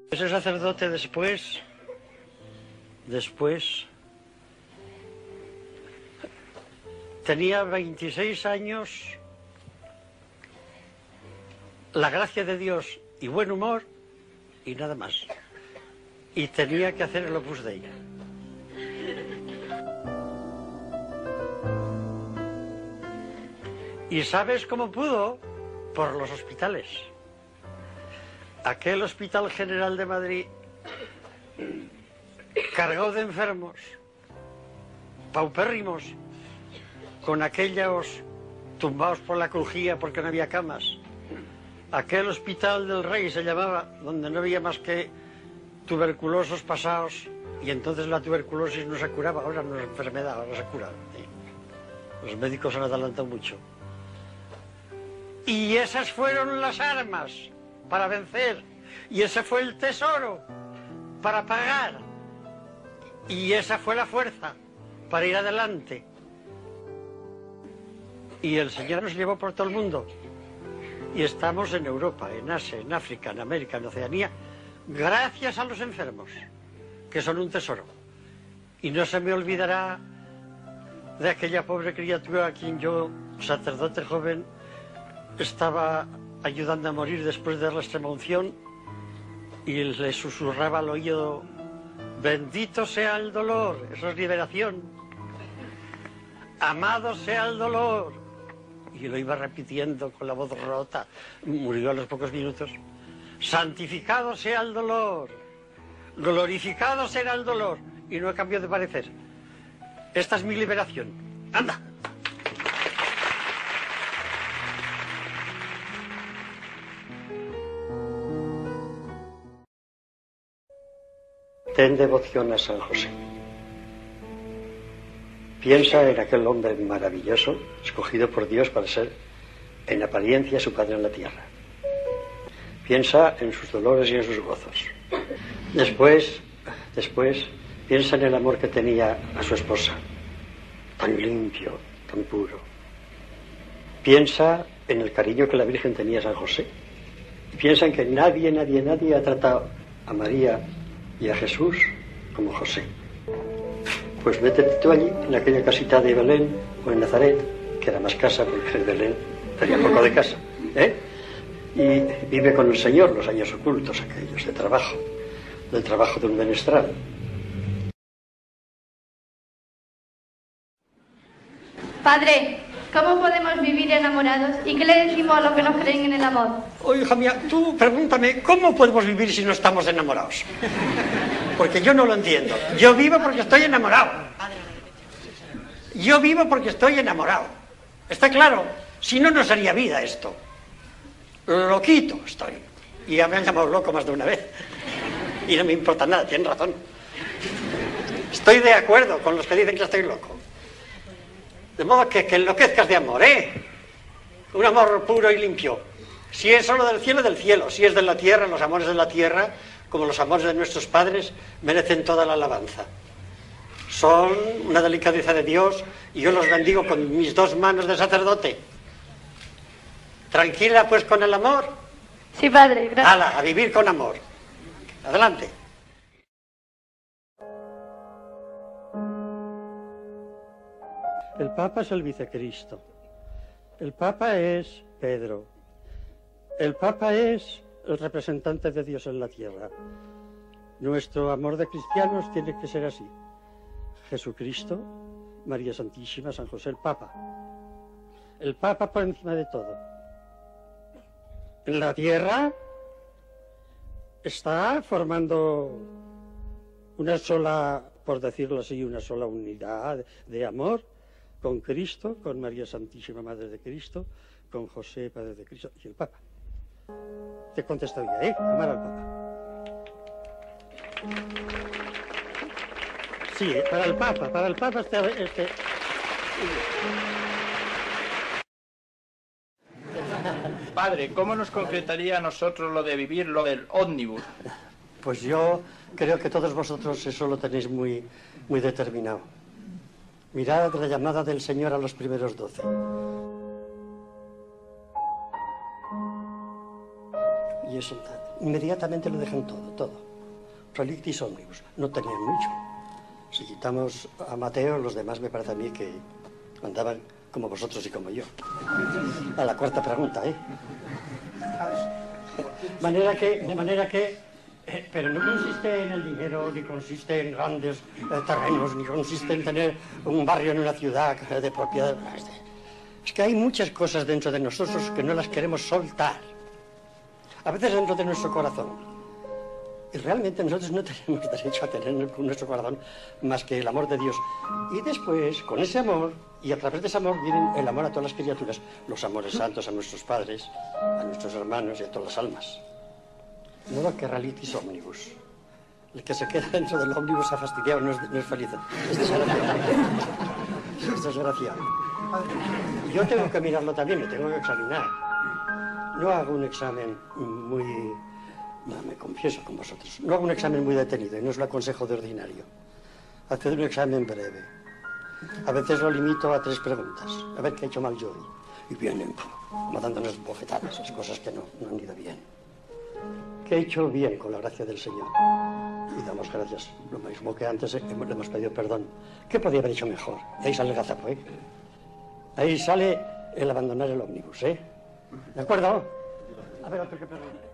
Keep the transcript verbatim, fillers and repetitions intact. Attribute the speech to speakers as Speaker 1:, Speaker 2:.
Speaker 1: Ese sacerdote después, después, tenía veintiséis años, la gracia de Dios y buen humor y nada más. Y tenía que hacer el Opus Dei. ¿Y sabes cómo pudo? Por los hospitales. Aquel Hospital General de Madrid, cargado de enfermos, paupérrimos, con aquellos tumbados por la crujía porque no había camas. Aquel Hospital del Rey se llamaba, donde no había más que tuberculosos pasados, y entonces la tuberculosis no se curaba, ahora no es enfermedad, ahora se cura. Los médicos han adelantado mucho. Y esas fueron las armas para vencer, y ese fue el tesoro para pagar, y esa fue la fuerza para ir adelante. Y el Señor nos llevó por todo el mundo, y estamos en Europa, en Asia, en África, en América, en Oceanía, gracias a los enfermos, que son un tesoro. Y no se me olvidará de aquella pobre criatura a quien yo, sacerdote joven, estaba ayudando a morir después de la extrema unción, y le susurraba al oído: bendito sea el dolor, eso es liberación, amado sea el dolor, y lo iba repitiendo con la voz rota. Murió a los pocos minutos. Santificado sea el dolor, glorificado será el dolor, y no he cambiado de parecer. Esta es mi liberación. ¡Anda! Ten devoción a San José. Piensa en aquel hombre maravilloso, escogido por Dios para ser, en apariencia, su padre en la tierra. Piensa en sus dolores y en sus gozos. Después, después, piensa en el amor que tenía a su esposa, tan limpio, tan puro. Piensa en el cariño que la Virgen tenía a San José. Y piensa en que nadie, nadie, nadie ha tratado a María y a Jesús como José. Pues métete tú allí, en aquella casita de Belén o en Nazaret, que era más casa porque en Belén tenía poco de casa, ¿eh? Y vive con el Señor los años ocultos aquellos de trabajo, del trabajo de un menestral.
Speaker 2: Padre, ¿cómo podemos vivir enamorados? ¿Y qué le decimos a los que no creen en el amor?
Speaker 1: Oye, hija mía, tú pregúntame, ¿cómo podemos vivir si no estamos enamorados? Porque yo no lo entiendo. Yo vivo porque estoy enamorado. Yo vivo porque estoy enamorado. ¿Está claro? Si no, no sería vida esto. Loquito estoy. Y ya me han llamado loco más de una vez. Y no me importa nada, tienen razón. Estoy de acuerdo con los que dicen que estoy loco. De modo que, que enloquezcas de amor, ¿eh? Un amor puro y limpio. Si es solo del cielo, del cielo. Si es de la tierra, los amores de la tierra, como los amores de nuestros padres, merecen toda la alabanza. Son una delicadeza de Dios, y yo los bendigo con mis dos manos de sacerdote. ¿Tranquila, pues, con el amor?
Speaker 2: Sí, padre, gracias.
Speaker 1: ¡Hala, a vivir con amor! Adelante. El Papa es el vicecristo. El Papa es Pedro. El Papa es el representante de Dios en la tierra. Nuestro amor de cristianos tiene que ser así. Jesucristo, María Santísima, San José, el Papa. El Papa por encima de todo. En la tierra está formando una sola, por decirlo así, una sola unidad de amor con Cristo, con María Santísima, Madre de Cristo, con José, Padre de Cristo, y el Papa. Te contesto ya, ¿eh? Amar al Papa. Sí, para el Papa, para el Papa este... este...
Speaker 3: Padre, ¿cómo nos concretaría a nosotros lo de vivir lo del ómnibus?
Speaker 1: Pues yo creo que todos vosotros eso lo tenéis muy, muy determinado. Mirad la llamada del Señor a los primeros doce. Y eso tal. inmediatamente lo dejan todo, todo. Relictis omnibus. No tenían mucho. Si quitamos a Mateo, los demás me parece a mí que andaban como vosotros y como yo. A la cuarta pregunta, ¿eh? Manera que, de manera que... Eh, pero no consiste en el dinero, ni consiste en grandes eh, terrenos, ni consiste en tener un barrio en una ciudad eh, de propiedad. Es que hay muchas cosas dentro de nosotros que no las queremos soltar. A veces dentro de nuestro corazón. Y realmente nosotros no tenemos derecho a tener en nuestro corazón más que el amor de Dios. Y después, con ese amor, y a través de ese amor, viene el amor a todas las criaturas. Los amores santos a nuestros padres, a nuestros hermanos y a todas las almas. De modo que relictis omnibus. El que se queda dentro del ómnibus ha fastidiado, no es, no es feliz. Es desgraciado. Es desgraciado. Yo tengo que mirarlo también, me tengo que examinar. No hago un examen muy... No, me confieso con vosotros. No hago un examen muy detenido y no os lo aconsejo de ordinario. Haced un examen breve. A veces lo limito a tres preguntas. A ver qué he hecho mal yo hoy. Y vienen como dándonos bofetadas, esas cosas que no, no han ido bien. ¿Qué he hecho bien con la gracia del Señor? Y damos gracias. Lo mismo que antes eh, le hemos pedido perdón. ¿Qué podía haber hecho mejor? Y ahí sale el gazapo, ¿eh? Ahí sale el abandonar el ómnibus, ¿eh? ¿De acuerdo? A ver, otro que pregunte.